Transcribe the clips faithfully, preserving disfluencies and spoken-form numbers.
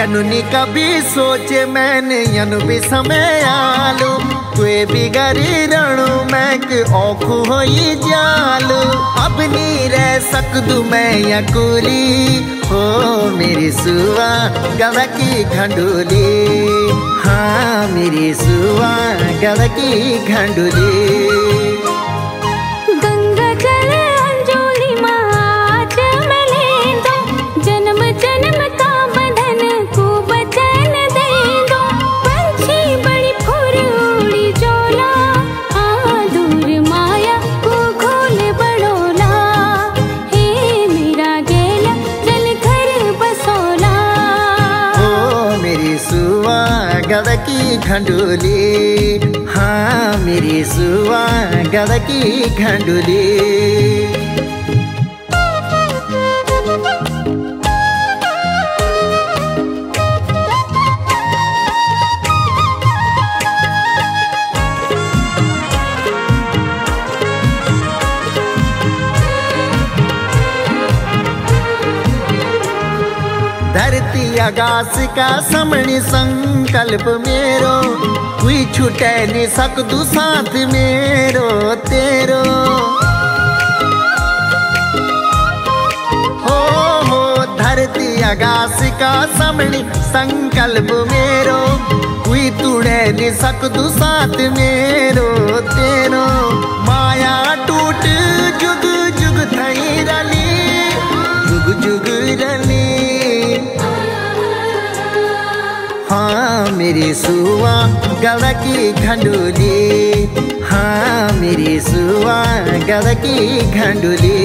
यनुनी कभी सोचे मैंने यनु भी समय आलू कोई भी गरी रणु मैं के औखु होई जालू अब नी रह सकदू मैं यकुली हो मेरी सुआ गव की घंडुली। हाँ मेरी सुआ गव की घंडुली। गव की घंडुली। हाँ मेरी सुआ गव की घंडुली। धरती आकाश का समणी संकल्प मेरो कोई छूटे नहीं सकदू साथ मेरो तेरो। हो हो धरती आकाश का समणी संकल्प मेरो कोई तुड़े नहीं सकदू साथ मेरो तेरो। माया टूट जुग जुग थई रली जुग जुग रली। हाँ मेरी सुआ गव की घंडुली। हाँ मेरी सुआ गव की घंडुली।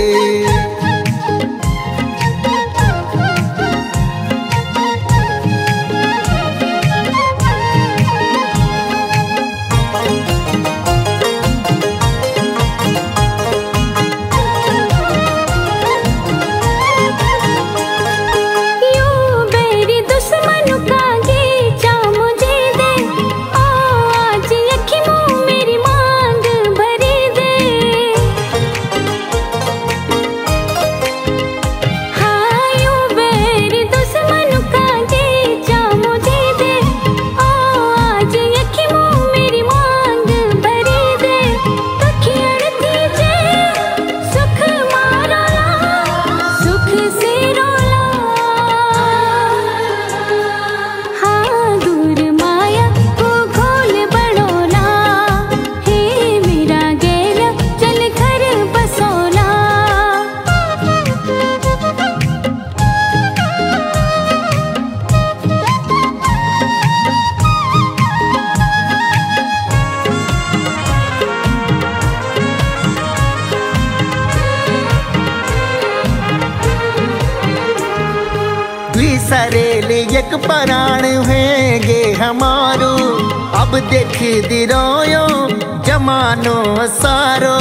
सरेले एक प्राण हुएगे हमारो अब देख दिरोयो जमानो सारो।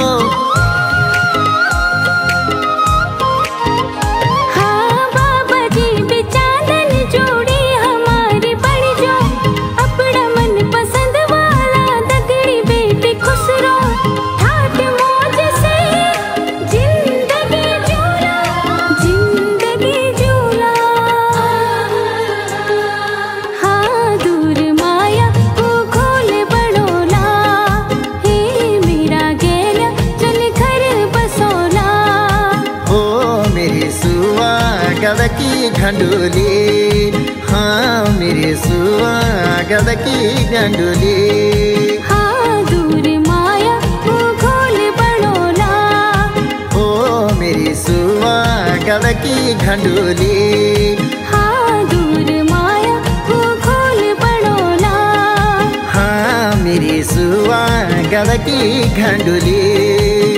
गव की घंडुली। हाँ मेरी सुआ गव की घंडुली। हाँ दूर माया वो घोल बड़ोला। ओ मेरी सुआ गव की घंडुली। हाँ दूर माया वो घोल बड़ोला। हाँ मेरी सुआ गव की घंडुली।